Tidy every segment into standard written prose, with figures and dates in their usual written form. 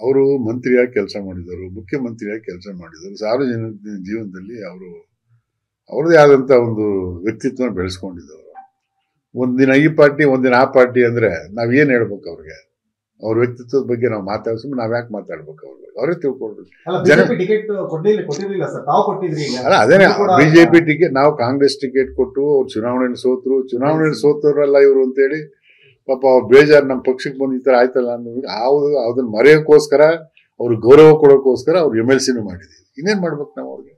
ಅವರು ಮಂತ್ರಿಯಾಗಿ ಕೆಲಸ ಮಾಡಿದರು, ಮುಖ್ಯಮಂತ್ರಿಯಾಗಿ ಕೆಲಸ ಮಾಡಿದರು. ಸಾರ್ವಜನಿಕ ಜೀವನದಲ್ಲಿ ಅವ್ರದ್ದೇ ಆದಂಥ ಒಂದು ವ್ಯಕ್ತಿತ್ವ ಬೆಳೆಸ್ಕೊಂಡಿದ್ದವರು. ಒಂದಿನ ಈ ಪಾರ್ಟಿ ಒಂದಿನ ಆ ಪಾರ್ಟಿ ಅಂದ್ರೆ ನಾವೇನು ಹೇಳ್ಬೇಕು ಅವ್ರಿಗೆ? ಅವ್ರ ವ್ಯಕ್ತಿತ್ವದ ಬಗ್ಗೆ ನಾವು ಮಾತಾಡ್ಸೋ ನಾವ್ ಯಾಕೆ ಮಾತಾಡ್ಬೇಕು? ಅವರೇ ತಿಳ್ಕೊಳ್ಬೇಕು. ಅಲ್ಲ, ಅದೇನೆ ಬಿಜೆಪಿ ಟಿಕೆಟ್, ನಾವು ಕಾಂಗ್ರೆಸ್ ಟಿಕೆಟ್ ಕೊಟ್ಟು ಅವ್ರು ಚುನಾವಣೆಯಲ್ಲಿ ಸೋತವ್ರಲ್ಲ ಇವರು ಅಂತೇಳಿ ಪಾಪ ಅವ್ರು ಬೇಜಾರು ನಮ್ಮ ಪಕ್ಷಕ್ಕೆ ಬಂದು ಈ ತರ ಆಯ್ತಲ್ಲ ಅನ್ನೋದು ಅದನ್ನ ಮರೆಯೋಕ್ಕೋಸ್ಕರ, ಅವ್ರ ಗೌರವ ಕೊಡೋಕ್ಕೋಸ್ಕರ ಅವ್ರು MLC ಮಾಡಿದೀವಿ. ಇನ್ನೇನ್ ಮಾಡ್ಬೇಕು ನಾವು ಅವ್ರಿಗೆ?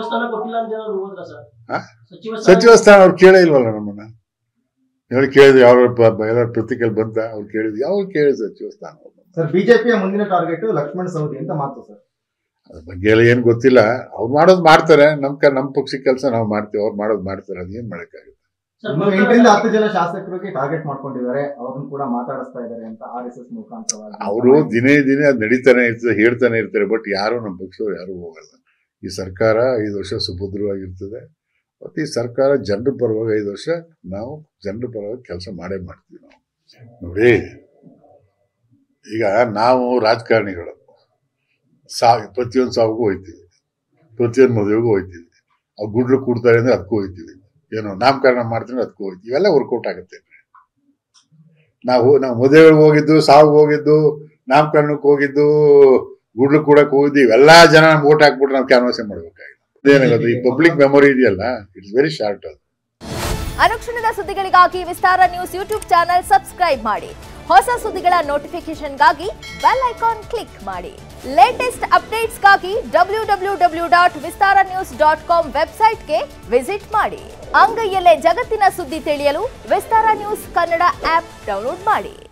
ಸಚಿವ ಸ್ಥಾನ ಅವ್ರು ಕೇಳೇ ಇಲ್ವಲ್ಲ ನಮ್ಮನ್ನ. ಹೇಳಿ ಕೇಳಿದ್ರು, ಎಲ್ಲರ ಪ್ರತಿಕೆಯಲ್ಲಿ ಬಂತ ಅವ್ರು ಕೇಳಿದ್ರು, ಯಾವಾಗ ಕೇಳಿದ್ರು ಸಚಿವ ಸ್ಥಾನ? ಸರ್, ಬಿಜೆಪಿಯ ಮುಂದಿನ ಟಾರ್ಗೆಟ್ ಲಕ್ಷ್ಮಣ ಸವದಿ ಅಂತ ಮಾತು ಸರ್. ಅದ್ರ ಬಗ್ಗೆ ಎಲ್ಲ ಏನ್ ಗೊತ್ತಿಲ್ಲ. ಅವ್ರು ಮಾಡೋದು ಮಾಡ್ತಾರೆ, ನಮ್ಮ ಪಕ್ಷಕ್ಕೆ ಕೆಲಸ ನಾವು ಮಾಡ್ತೀವಿ, ಅವ್ರು ಮಾಡೋದು ಮಾಡ್ತಾರೆ. ಅದೇನ್ ಮಾಡಕ್ಕಾಗುತ್ತೆ? 8ರಿಂದ 10 ಜನ ಶಾಸಕರಿಗೆ ಟಾರ್ಗೆಟ್ ಮಾಡ್ಕೊಂಡಿದ್ದಾರೆ, ಅವ್ರನ್ನ ಕೂಡ ಮಾತಾಡಿಸ್ತಾ ಇದ್ದಾರೆ ಅಂತ RSS ಮುಖಾಂತರವಾಗಿ. ಅವರು ದಿನೇ ಅದ್ ನಡೀತಾನೆ ಇರ್ತದೆ, ಹೇಳ್ತಾನೆ ಇರ್ತಾರೆ. ಬಟ್ ಯಾರು ನಮ್ಮ ಪಕ್ಷದವ್ರು ಯಾರು ಹೋಗಲ್ಲ. ಈ ಸರ್ಕಾರ 5 ವರ್ಷ ಸುಭದ್ರವಾಗಿರ್ತದೆ. ಮತ್ತೆ ಈ ಸರ್ಕಾರ ಜನರ ಪರವಾಗಿ 5 ವರ್ಷ ನಾವು ಜನರ ಪರವಾಗಿ ಕೆಲಸ ಮಾಡೇ ಮಾಡ್ತೀವಿ. ನಾವು ನೋಡಿ, ಈಗ ನಾವು ರಾಜಕಾರಣಿಗಳು ಪ್ರತಿಯೊಂದು ಸಾವಿಗೂ ಹೋಯ್ತೀವಿ, ಪ್ರತಿಯೊಂದು ಮದುವೆಗೂ ಹೋಯ್ತೀವಿ. ಅವ್ರು ಗುಡ್ಲು ಕೂಡ್ತಾರೆ ಅಂದ್ರೆ ಅದಕ್ಕೂ ಹೋಯ್ತೀವಿ, ಏನೋ ನಾಮಕರಣ ಮಾಡ್ತೀನಿ ಅದಕ್ಕೂ ಹೋಯ್ತೀವಿ. ಇವೆಲ್ಲ ವರ್ಕೌಟ್ ಆಗುತ್ತೆ. ನಾವು ಮದುವೆಗಳಿಗೆ ಹೋಗಿದ್ದು, ಸಾವಿಗೆ ಹೋಗಿದ್ದು, ನಾಮಕರಣಕ್ಕೆ ಹೋಗಿದ್ದು, ಗುಡ್ಲು ಕೂಡಕ್ಕೆ ಹೋಗಿದ್ದು, ಇವೆಲ್ಲಾ ಜನ ನಮ್ಗೆ ಓಟ್ ಹಾಕ್ಬಿಟ್ರೆ ನಾವು ಕ್ಯಾನ್ವಾಸ್ ಮಾಡ್ಬೇಕಾಗಿದೆ. ಏನಾಗುತ್ತೆ? ಈ ಪಬ್ಲಿಕ್ ಮೆಮೊರಿ ಇದೆಯಲ್ಲ, ಇಟ್ಸ್ ವೆರಿ ಶಾರ್ಟ್. ಅದು ಅನುಕ್ಷಣದ ಸುದ್ದಿಗಳಿಗಾಗಿ Vistara news YouTube channel subscribe ಮಾಡಿ. ಹೊಸ ಸುದ್ದಿಗಳ ನೋಟಿಫಿಕೇಶನ್ಗಾಗಿ ಬೆಲ್ ಐಕಾನ್ ಕ್ಲಿಕ್ ಮಾಡಿ. ಲೇಟೆಸ್ಟ್ ಅಪ್ಡೇಟ್ಸ್ಗಾಗಿ www.vistaranews.com ವೆಬ್ಸೈಟ್ಗೆ ವಿಸಿಟ್ ಮಾಡಿ. ಅಂಗೈಯಲ್ಲೇ ಜಗತ್ತಿನ ಸುದ್ದಿ ತಿಳಿಯಲು Vistara news Kannada app download ಮಾಡಿ.